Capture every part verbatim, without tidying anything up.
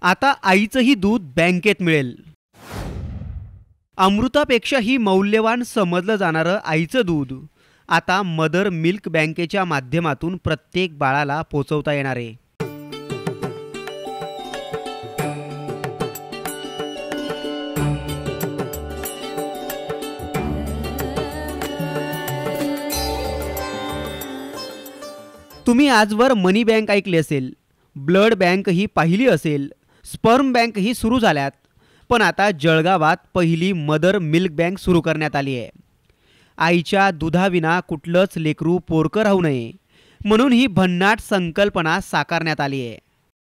आता आईचंही दूध बँकेत मिळेल। अमृतापेक्षाही मौल्यवान समजलं जाणारं आईचं दूध आता मदर मिल्क बँकेच्या माध्यमातून प्रत्येक बाळाला पोहोचवता येणार आहे। तुम्ही आजवर मनी बँक ऐकली असेल, ब्लड बँक ही पाहिली असेल, स्पर्म बँक ही सुरू झाल्यात, पण आता जळगावात पहिली मदर मिल्क बँक सुरू करण्यात आली आहे। आईच्या दुधाविना कुठलंच लेकरू पोरकं राहू नये म्हणून ही भन्नाट संकल्पना साकारण्यात आली आहे।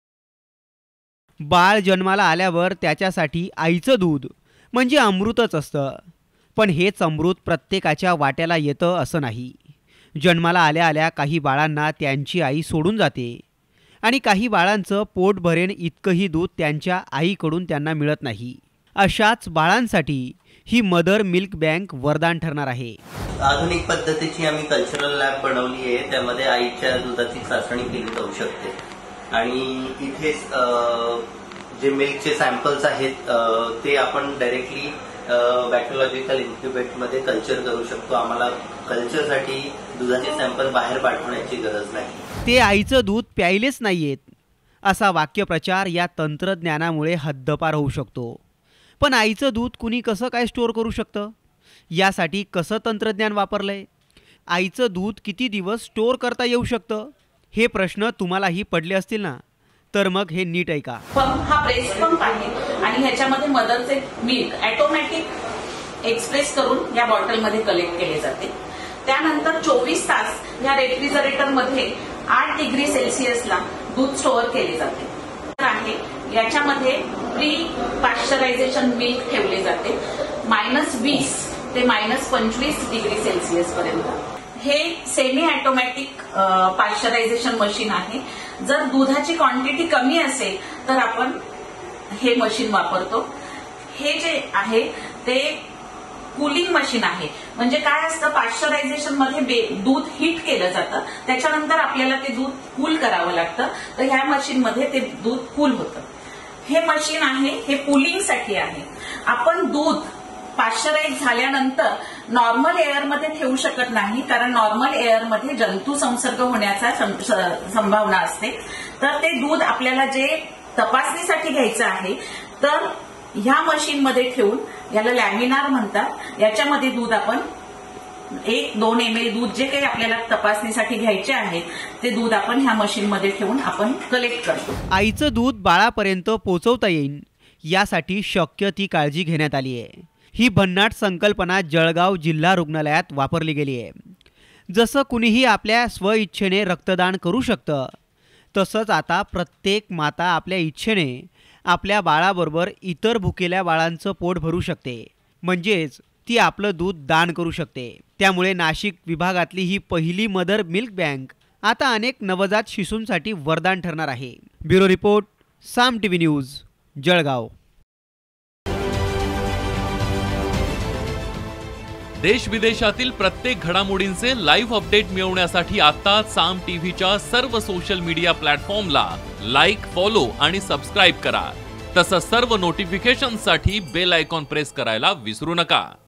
बाळ जन्माला आल्यावर त्याच्यासाठी आईचं दूध म्हणजे अमृतच असतं, पण हेच अमृत प्रत्येकाच्या वाट्याला येतं असं नाही। जन्माला आल्या आल्या काही बाळांना त्यांची आई सोडून जाते आणि काही बाळांचं पोट भरेन इतकंही दूध त्यांच्या आईकडून त्यांना मिळत नाही। अशाच बाळांसाठी ही मदर मिल्क बँक वरदान ठरणार आहे। आधुनिक पद्धतीची आम्ही कल्चरल लॅब बनवली आहे, त्यामध्ये आईच्या दुधाची चाचणी केली जाऊ शकते आणि इथे जे मिल्कचे सॅम्पल्स आहेत ते आपण डायरेक्टली बॅक्टेरियोलॉजिकल इन्क्युबेटरमध्ये कल्चर करू शकतो। आम्हाला कल्चरसाठी दुधाचे सॅम्पल बाहेर पाठवण्याची गरज नाही। ते आईचं दूध प्यायलेच नाहीयेत असा वाक्यप्रचार या तंत्रज्ञानामुळे हद्दपार होऊ शकतो। पण आईचं दूध कुणी कसं काय स्टोअर करू शकतं, यासाठी कसं तंत्रज्ञान वापरलंय, आईचं दूध किती दिवस स्टोअर करता येऊ शकतं, हे प्रश्न तुम्हालाही पडले असतील ना, तर मग हे नीट ऐका। पंप हा प्रेस पंप आहे आणि ह्याच्यामध्ये मदरचे मिल्क ऑटोमॅटिक एक्सप्रेस करून या बॉटलमध्ये कलेक्ट केले जाते। त्यानंतर चोवीस तास या रेफ्रिजरेटर मध्ये आठ डिग्री सेल्सिअसला दूध स्टोअर केले जाते आहे। याच्यामध्ये प्री पाश्चरायझेशन मिल्क ठेवले जाते मायनस वीस ते मायनस पंचवीस डिग्री सेल्सिअस पर्यंत। हे सेमी ऑटोमॅटिक पाश्चरायझेशन मशीन आहे। जर दुधाची क्वांटिटी कमी असेल तर आपण हे मशीन वापरतो। हे जे आहे ते कूलिंग मशीन आहे, म्हणजे काय असतं, पाश्चरायझेशन मध्ये दूध हीट केलं जातं, त्याच्यानंतर आपल्याला ते दूध कूल करावं लागतं, तर ह्या मशीन मध्ये ते दूध कूल होतं। हे मशीन आहे हे कूलिंगसाठी आहे। आपण दूध पाश्चराइज झाल्यानंतर नॉर्मल एअरमध्ये ठेवू शकत नाही, कारण नॉर्मल एअरमध्ये जंतू संसर्ग होण्याचा संभावना असते। तर ते दूध आपल्याला जे तपासणीसाठी घ्यायचं आहे तर ह्या मशीनमध्ये ठेवून, याला लॅमिनार म्हणतात, याच्यामध्ये दूध आपण एक दोन एम एल दूध जे काही आपल्याला तपासणीसाठी घ्यायचे आहे ते दूध आपण ह्या मशीनमध्ये ठेवून आपण कलेक्ट करतो। आईचं दूध बाळापर्यंत पोहोचवता येईल यासाठी शक्य ती काळजी घेण्यात आली आहे। ही भन्नाट संकल्पना जळगाव जिल्हा रुग्णालयात वापरली गेली आहे। जसं कुणीही आपल्या स्वइच्छेने रक्तदान करू शकतं, तसंच आता प्रत्येक माता आपल्या इच्छेने आपल्या बाळाबरोबर इतर भुकेल्या बाळांचं पोट भरू शकते, म्हणजेच ती आपलं दूध दान करू शकते। त्यामुळे नाशिक विभागातली ही पहिली मदर मिल्क बँक आता अनेक नवजात शिशूंसाठी वरदान ठरणार आहे। Bureau report, Saam TV news, Jalgaon. देश विदेशातील प्रत्येक घडामोडींचे लाईव्ह अपडेट मिळवण्यासाठी आता साम टीव्हीच्या सर्व सोशल मीडिया प्लॅटफॉर्मला लाईक, फॉलो आणि सबस्क्राईब करा। तसंच सर्व नोटिफिकेशनसाठी बेल आयकॉन प्रेस करायला विसरू नका।